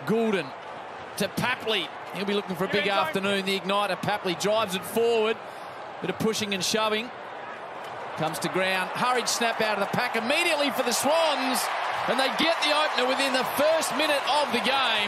Goulden to Papley. He'll be looking for a big afternoon. The igniter. Papley drives it forward. Bit of pushing and shoving. Comes to ground. Hurried snap out of the pack immediately for the Swans. And they get the opener within the first minute of the game.